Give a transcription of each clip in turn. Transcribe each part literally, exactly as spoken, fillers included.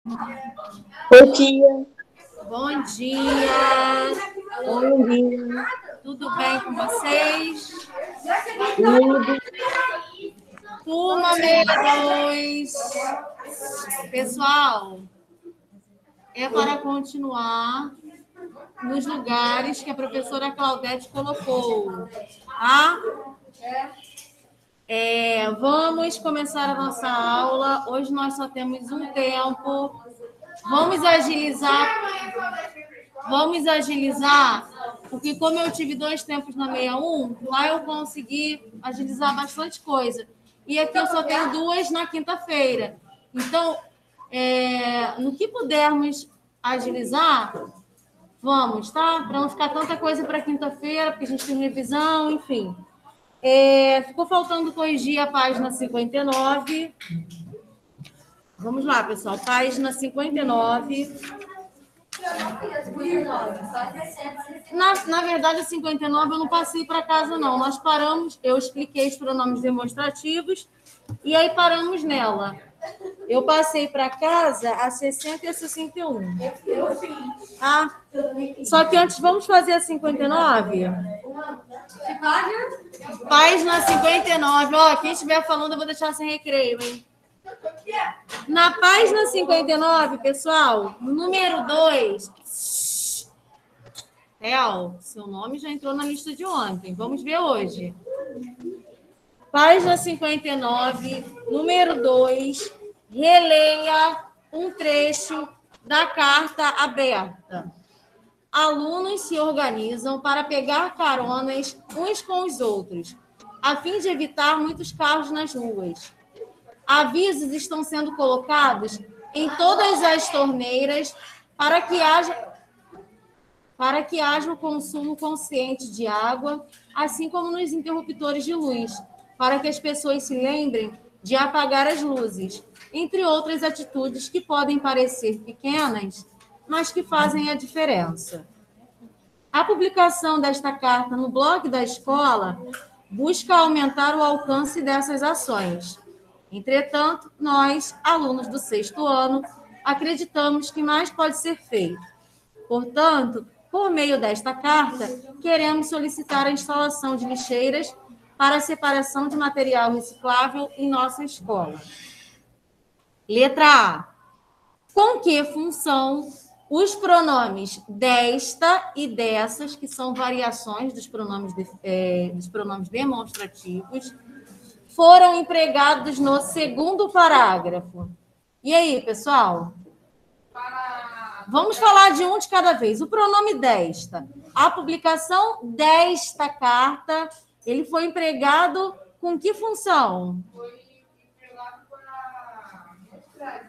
Bom dia. Bom dia. Bom dia. Tudo bem com vocês? Tudo. Turma sessenta e dois. Pessoal, é para continuar nos lugares que a professora Claudete colocou, tá? É, vamos começar a nossa aula. Hoje nós só temos um tempo. Vamos agilizar. Vamos agilizar, porque como eu tive dois tempos na sessenta e um, lá eu consegui agilizar bastante coisa. E aqui eu só tenho duas na quinta-feira. Então, é, no que pudermos agilizar, vamos, tá? Para não ficar tanta coisa para quinta-feira, porque a gente tem revisão, enfim. É, ficou faltando corrigir a página cinquenta e nove. Vamos lá, pessoal. Página cinquenta e nove. Na, na verdade, a cinquenta e nove eu não passei para casa, não. Nós paramos, eu expliquei os pronomes demonstrativos e aí paramos nela. Eu passei para casa a sessenta e a sessenta e um. Ah, só que antes, vamos fazer a cinquenta e nove? Página cinquenta e nove. Ó, quem estiver falando, eu vou deixar sem recreio, hein? Na página cinquenta e nove, pessoal, número dois. Theo, seu nome já entrou na lista de ontem. Vamos ver hoje. Página cinquenta e nove, número dois. Releia um trecho da carta aberta. Alunos se organizam para pegar caronas uns com os outros, a fim de evitar muitos carros nas ruas. Avisos estão sendo colocados em todas as torneiras para que haja para que haja o consumo consciente de água, assim como nos interruptores de luz, para que as pessoas se lembrem de apagar as luzes, entre outras atitudes que podem parecer pequenas, mas que fazem a diferença. A publicação desta carta no blog da escola busca aumentar o alcance dessas ações. Entretanto, nós, alunos do sexto ano, acreditamos que mais pode ser feito. Portanto, por meio desta carta, queremos solicitar a instalação de lixeiras para a separação de material reciclável em nossa escola. Letra A. Com que função os pronomes desta e dessas, que são variações dos pronomes, de, é, dos pronomes demonstrativos, foram empregados no segundo parágrafo? E aí, pessoal? Vamos falar de um de cada vez. O pronome desta. A publicação desta carta, ele foi empregado com que função? Foi empregado para...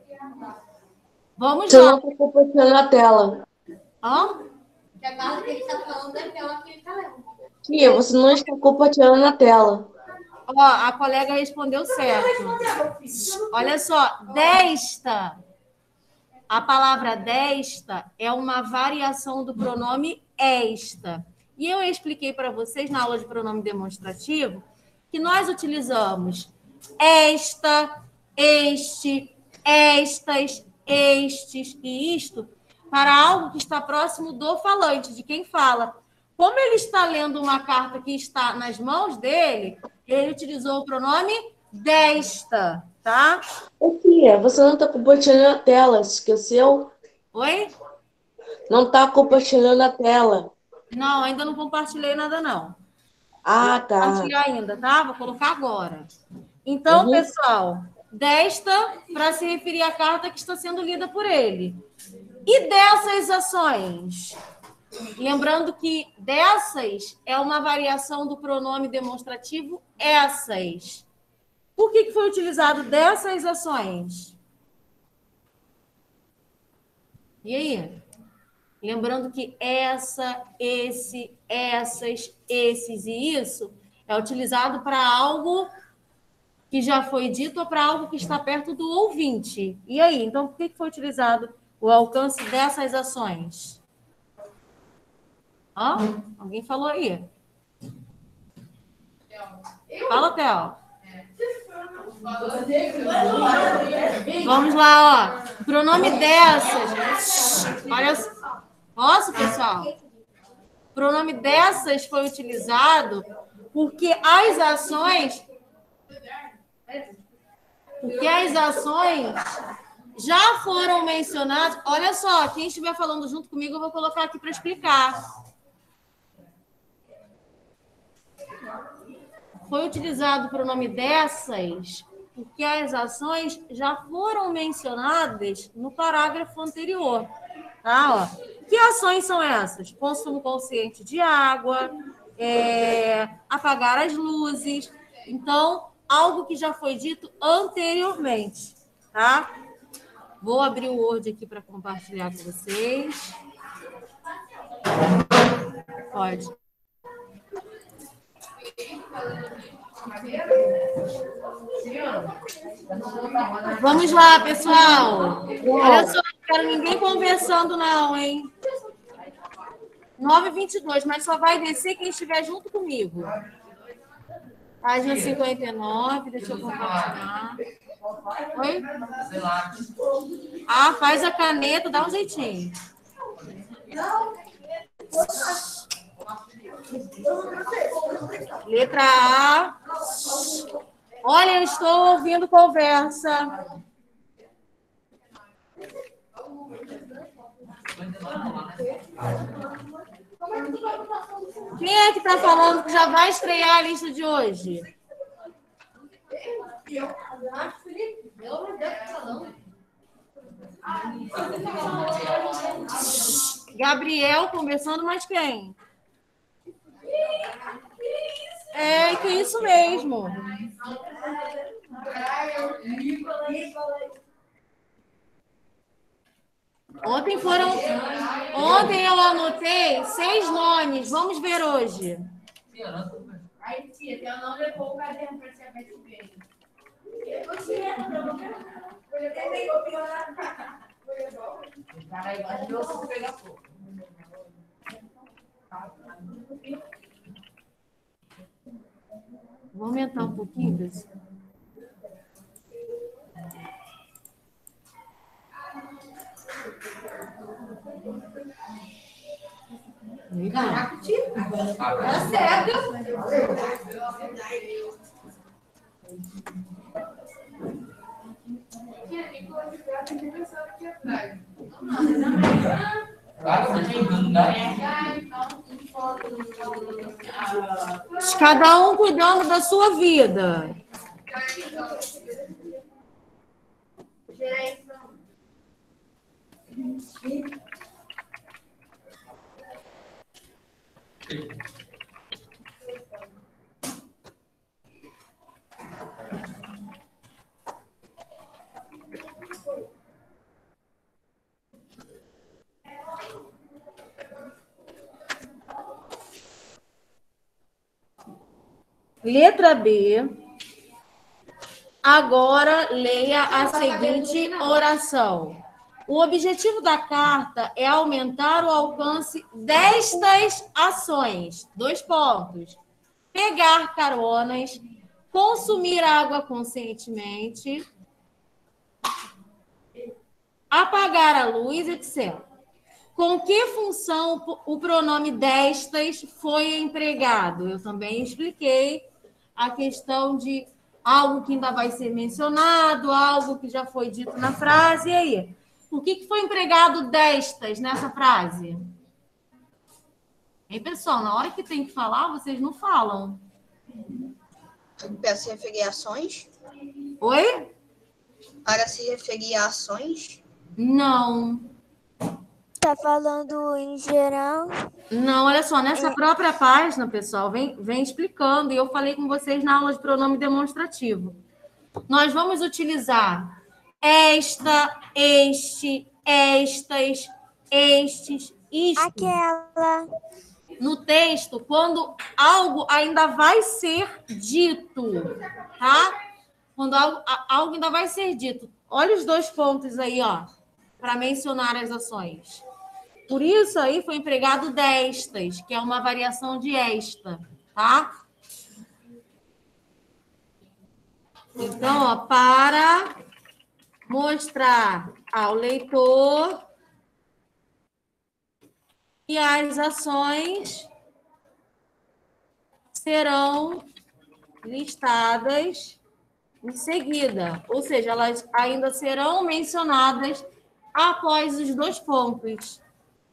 Vamos Você lá. não está compartilhando a tela. Hã? A carta que ele está falando é aquela que ele está lendo. Tia, você não está compartilhando a tela. Ó, a colega respondeu certo. Olha só, desta... A palavra desta é uma variação do pronome esta. E eu expliquei para vocês na aula de pronome demonstrativo que nós utilizamos esta, este, estas, estes e isto para algo que está próximo do falante, de quem fala. Como ele está lendo uma carta que está nas mãos dele, ele utilizou o pronome desta, tá? Ô, tia, você não está compartilhando a tela, esqueceu? Oi? Não está compartilhando a tela. Não, ainda não compartilhei nada, não. Ah, Vou tá. compartilhar ainda, tá? Vou colocar agora. Então, Uhum. pessoal, desta para se referir à carta que está sendo lida por ele. E dessas ações? Lembrando que dessas é uma variação do pronome demonstrativo essas. Por que que foi utilizado dessas ações? E aí? Lembrando que essa, esse, essas, esses e isso é utilizado para algo que já foi dito ou para algo que está perto do ouvinte. E aí? Então, por que que foi utilizado o alcance dessas ações? Hã? Alguém falou aí? Fala, Theo. Vamos lá, ó. O pronome dessas. Olha só. Posso, pessoal? O pronome dessas foi utilizado porque as ações. Porque as ações já foram mencionadas. Olha só, quem estiver falando junto comigo, eu vou colocar aqui para explicar. Foi utilizado o pronome dessas porque as ações já foram mencionadas no parágrafo anterior. Tá? Ó. Que ações são essas? Consumo consciente de água, é, apagar as luzes. Então, algo que já foi dito anteriormente. Tá? Vou abrir o Word aqui para compartilhar com vocês. Pode. Vamos lá, pessoal. Olha só, não quero ninguém conversando, não, hein? nove e vinte e dois, mas só vai descer quem estiver junto comigo. Página cinquenta e nove, deixa eu compartilhar. Oi? Ah, faz a caneta, dá um jeitinho. Letra A. Olha, eu estou ouvindo conversa. Quem é que está falando que já vai estrear a lista de hoje? Gabriel conversando, mas quem? É, que isso mesmo. Ontem foram. Ontem eu anotei seis nomes. Vamos ver hoje. Aí, tia, eu não levou o caderno para saber se veio. Vou aumentar um pouquinho desse. Caraca, tia. Tá certo. Cada um cuidando da sua vida. Letra B. Agora leia a seguinte oração. O objetivo da carta é aumentar o alcance destas ações. Dois pontos. Pegar caronas, consumir água conscientemente, apagar a luz, etcétera. Com que função o pronome destas foi empregado? Eu também expliquei a questão de algo que ainda vai ser mencionado, algo que já foi dito na frase. E aí? Por que foi empregado destas nessa frase? Hein, pessoal? Na hora que tem que falar, vocês não falam. Para se referir a ações? Oi? Para se referir a ações? Não. Tá falando em geral? Não, olha só, nessa própria página, pessoal, vem, vem explicando, e eu falei com vocês na aula de pronome demonstrativo. Nós vamos utilizar esta, este, estas, estes, isto. Aquela. No texto, quando algo ainda vai ser dito, tá? Quando algo, algo ainda vai ser dito. Olha os dois pontos aí, ó, para mencionar as ações. Por isso aí foi empregado destas, que é uma variação de esta, tá? Então, ó, para mostrar ao leitor que as ações serão listadas em seguida, ou seja, elas ainda serão mencionadas após os dois pontos.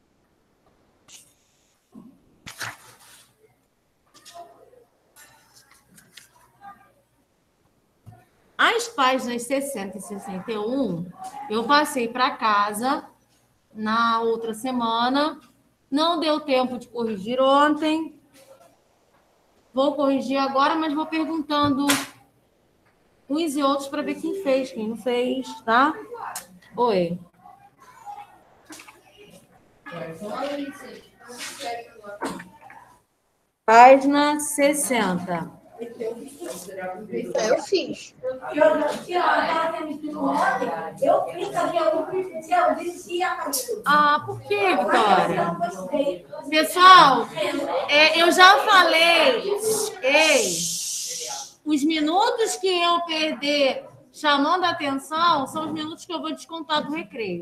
As páginas sessenta e sessenta e um, eu passei para casa na outra semana, não deu tempo de corrigir ontem, vou corrigir agora, mas vou perguntando uns e outros para ver quem fez, quem não fez, tá? Oi. Página sessenta. Eu fiz. Ah, por que, Vitória? Pessoal, é, eu já falei, ei, os minutos que eu perder chamando a atenção são os minutos que eu vou descontar do recreio.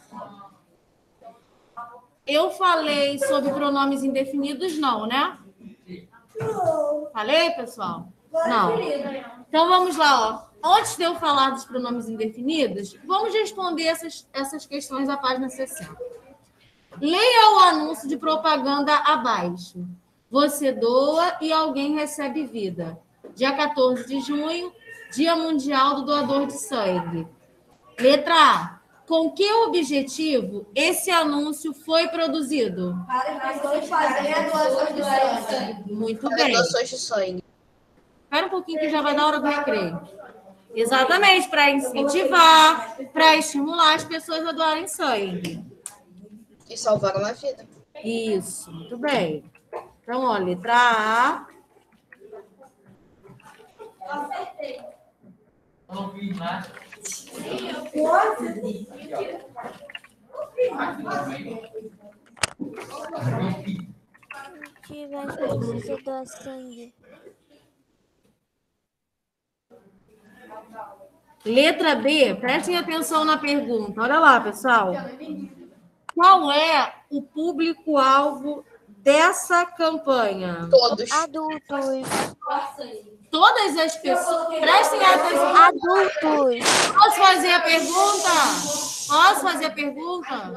Eu falei sobre pronomes indefinidos, não, né? Falei, pessoal? Não. Então, vamos lá. Ó. Antes de eu falar dos pronomes indefinidos, vamos responder essas, essas questões da página sessenta. Leia o anúncio de propaganda abaixo. Você doa e alguém recebe vida. Dia quatorze de junho, Dia Mundial do Doador de Sangue. Letra A. Com que objetivo esse anúncio foi produzido? Para as pessoas fazerem doações de sangue. Muito Para bem. doações de sangue. Espera um pouquinho que já vai dar hora do recreio. Exatamente, para incentivar, para estimular as pessoas a doarem sangue. E salvar uma vida. Isso, muito bem. Então, ó, letra A. Que vai precisar doar sangue. Letra B, prestem atenção na pergunta. Olha lá, pessoal. Qual é o público-alvo dessa campanha? Todos. Adultos. Todas as pessoas. Prestem atenção. Adultos. Posso fazer a pergunta? Posso fazer a pergunta?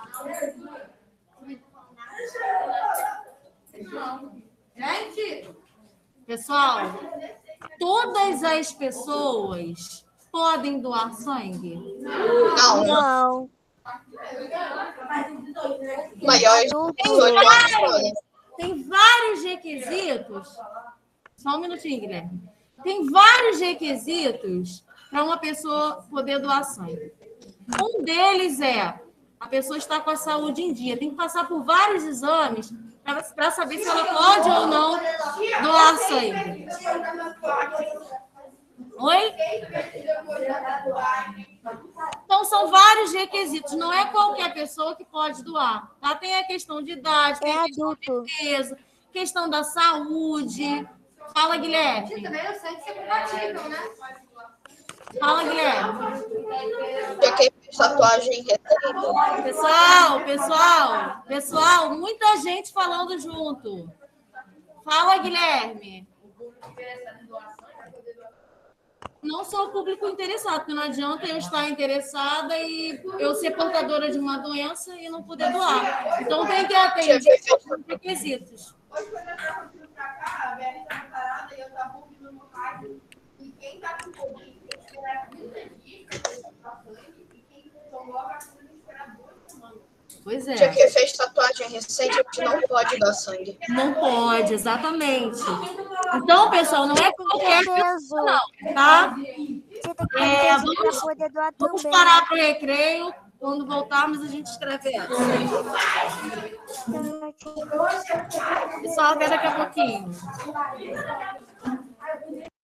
Gente, Pessoal, todas as pessoas podem doar sangue? Não, Não. maiores pessoas doações. Tem vários requisitos. Só um minutinho, Guilherme. Tem vários requisitos para uma pessoa poder doar sangue. Um deles é a pessoa estar com a saúde em dia. Tem que passar por vários exames para saber se ela pode ou não doar sangue. Oi? Então, são vários requisitos. Não é qualquer pessoa que pode doar. Tá? Tem a questão de idade, tem É a questão adulto. de peso, questão da saúde. Fala, Guilherme. também o sangue é compatível, né? Fala, Guilherme. Já quem fez tatuagem recente. Pessoal, pessoal, pessoal, muita gente falando junto. Fala, Guilherme. Não sou o público interessado, porque não adianta eu estar interessada e eu ser portadora de uma doença e não poder doar. Então, tem que atender aos requisitos. Hoje, quando eu estava vindo pra cá, a Bela estava parada e eu estava ouvindo no rádio. E quem está com Covid tem que esperar trinta dias para sangue. E quem tomou a vacina tem que esperar duas semanas. Pois Já é. quem fez tatuagem recente, a gente não pode dar sangue. Não pode, exatamente. Então, pessoal, não é qualquer pessoa, não, tá? Você tem que É, ter peso vamos- para poder doar Vamos também. parar para o recreio. Quando voltarmos, a gente escreve essa. Pessoal, até daqui a pouquinho.